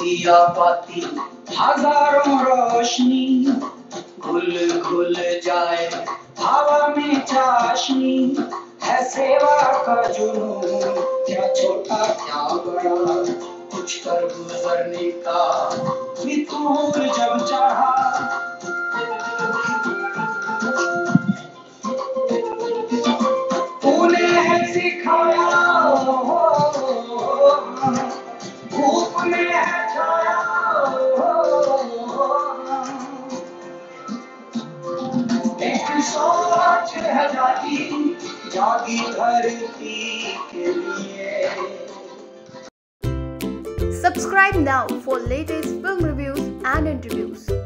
दिया पाती हजारों रोशनी, घुल घुल जाए हवा में चाशनी, है सेवा का जुनून, क्या छोटा क्या बड़ा, कुछ कर गुजरने का फितूर जब चढ़ा। तूने है सिखाया धूप में है छाया, एक सोच है जागी जागी धरती के लिए। Subscribe now for latest film reviews and interviews.